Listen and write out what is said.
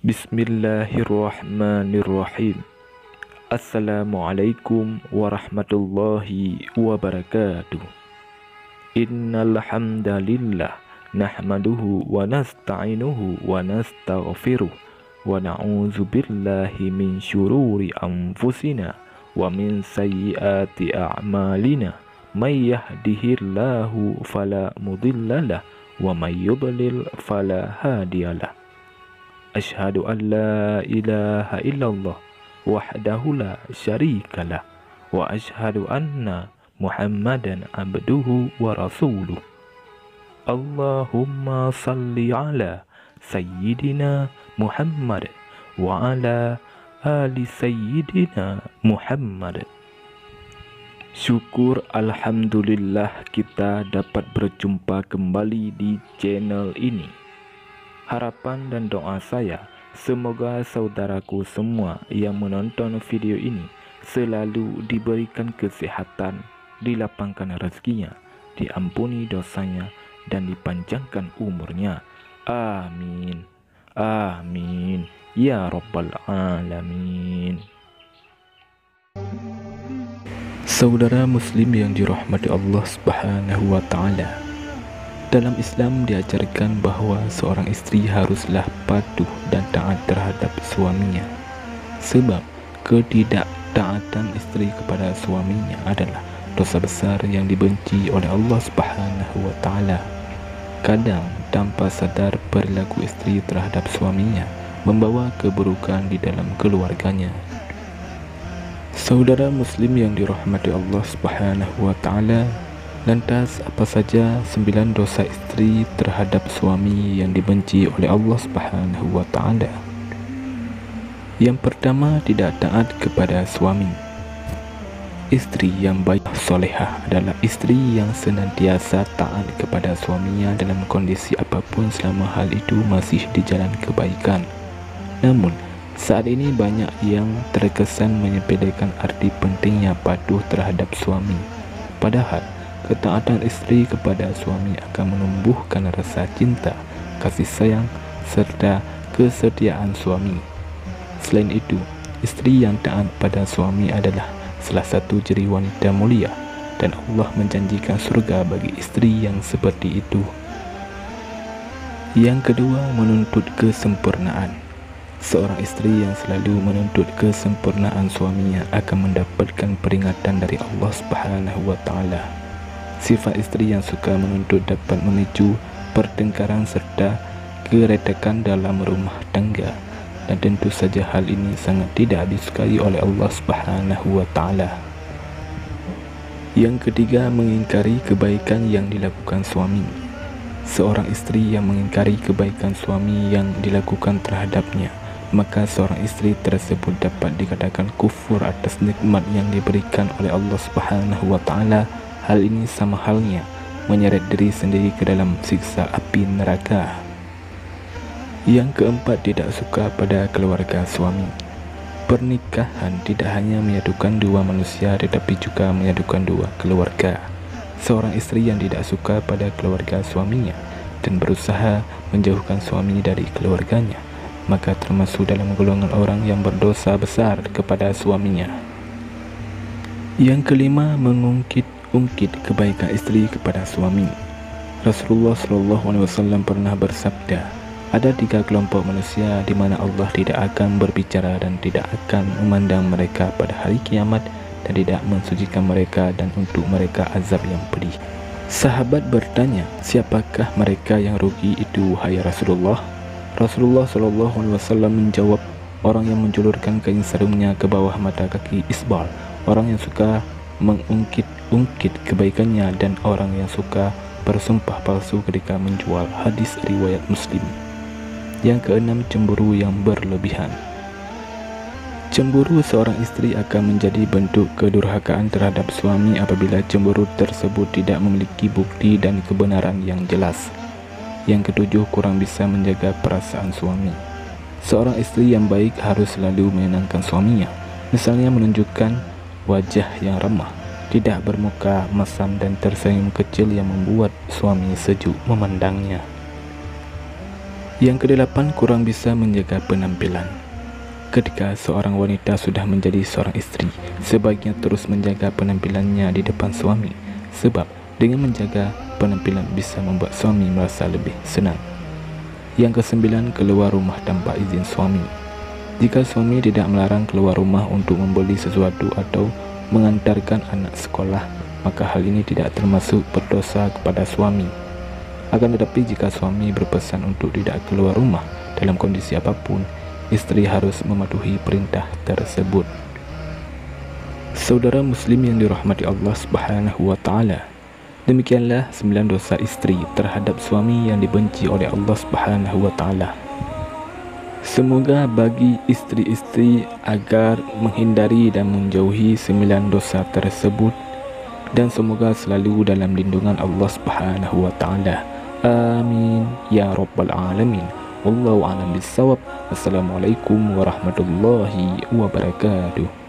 Bismillahirrahmanirrahim. Assalamualaikum warahmatullahi wabarakatuh. Innal hamdalillah nahmaduhu wa nasta'inuhu wa nastaghfiruh wa na'udzu billahi min syururi anfusina wa min sayyiati a'malina. May yahdihillahu fala mudhillalah wa may yudlil fala hadiyalah. Asyhadu an la ilaha illallah wahdahu la syarikalah wa asyhadu anna Muhammadan abduhu wa rasuluh. Allahumma salli ala sayyidina Muhammad wa ala ali sayyidina Muhammad. Syukur alhamdulillah kita dapat berjumpa kembali di channel ini. Harapan dan doa saya, semoga saudaraku semua yang menonton video ini selalu diberikan kesehatan, dilapangkan rezekinya, diampuni dosanya, dan dipanjangkan umurnya. Amin. Amin. Ya Rabbal Alamin. Saudara muslim yang dirahmati Allah Subhanahu wa Ta'ala, dalam Islam diajarkan bahwa seorang istri haruslah patuh dan taat terhadap suaminya, sebab ketidaktaatan istri kepada suaminya adalah dosa besar yang dibenci oleh Allah Subhanahu wa Ta'ala. Kadang tanpa sadar perilaku istri terhadap suaminya membawa keburukan di dalam keluarganya. Saudara muslim yang dirahmati Allah Subhanahu wa Ta'ala, lantas apa saja 9 dosa istri terhadap suami yang dibenci oleh Allah Subhanahu wa Ta'ala? Yang pertama, tidak taat kepada suami. Istri yang baik solehah adalah istri yang senantiasa taat kepada suaminya dalam kondisi apapun selama hal itu masih di jalan kebaikan. Namun saat ini banyak yang terkesan menyepelekan arti pentingnya patuh terhadap suami, padahal ketaatan istri kepada suami akan menumbuhkan rasa cinta, kasih sayang, serta kesetiaan suami. Selain itu, istri yang taat pada suami adalah salah satu ciri wanita mulia, dan Allah menjanjikan surga bagi istri yang seperti itu. Yang kedua, menuntut kesempurnaan. Seorang istri yang selalu menuntut kesempurnaan suaminya akan mendapatkan peringatan dari Allah Subhanahu wa Ta'ala. Sifat istri yang suka menuntut dapat memicu pertengkaran serta keretakan dalam rumah tangga, dan tentu saja hal ini sangat tidak disukai oleh Allah Subhanahu wa Ta'ala. Yang ketiga, mengingkari kebaikan yang dilakukan suami. Seorang istri yang mengingkari kebaikan suami yang dilakukan terhadapnya, maka seorang istri tersebut dapat dikatakan kufur atas nikmat yang diberikan oleh Allah Subhanahu wa Ta'ala. Hal ini sama halnya menyeret diri sendiri ke dalam siksa api neraka. Yang keempat, tidak suka pada keluarga suami. Pernikahan tidak hanya menyatukan dua manusia, tetapi juga menyatukan dua keluarga. Seorang istri yang tidak suka pada keluarga suaminya dan berusaha menjauhkan suami dari keluarganya, maka termasuk dalam golongan orang yang berdosa besar kepada suaminya. Yang kelima, mengungkit kebaikan istri kepada suami. Rasulullah SAW pernah bersabda, ada 3 kelompok manusia di mana Allah tidak akan berbicara dan tidak akan memandang mereka pada hari kiamat, dan tidak mensucikan mereka, dan untuk mereka azab yang pedih. Sahabat bertanya, siapakah mereka yang rugi itu, hai Rasulullah? Rasulullah SAW menjawab, orang yang menjulurkan kain sarungnya ke bawah mata kaki isbal, orang yang suka mengungkit kebaikannya, dan orang yang suka bersumpah palsu ketika menjual. Hadis riwayat Muslim. Yang keenam, cemburu yang berlebihan. Cemburu seorang istri akan menjadi bentuk kedurhakaan terhadap suami apabila cemburu tersebut tidak memiliki bukti dan kebenaran yang jelas. Yang ketujuh, kurang bisa menjaga perasaan suami. Seorang istri yang baik harus selalu menyenangkan suaminya, misalnya menunjukkan wajah yang ramah, tidak bermuka masam, dan tersenyum kecil yang membuat suami sejuk memandangnya. Yang kedelapan, kurang bisa menjaga penampilan. Ketika seorang wanita sudah menjadi seorang istri, sebaiknya terus menjaga penampilannya di depan suami, sebab dengan menjaga penampilan bisa membuat suami merasa lebih senang. Yang kesembilan, keluar rumah tanpa izin suami. Jika suami tidak melarang keluar rumah untuk membeli sesuatu atau mengantarkan anak sekolah, maka hal ini tidak termasuk berdosa kepada suami. Akan tetapi jika suami berpesan untuk tidak keluar rumah dalam kondisi apapun, istri harus mematuhi perintah tersebut. Saudara muslim yang dirahmati Allah Subhanahu wa taala, demikianlah 9 dosa istri terhadap suami yang dibenci oleh Allah Subhanahu wa taala. Semoga bagi istri-istri agar menghindari dan menjauhi 9 dosa tersebut, dan semoga selalu dalam lindungan Allah Subhanahu wa taala. Amin ya rabbal alamin. Wallahu a'lam bissawab. Assalamualaikum warahmatullahi wabarakatuh.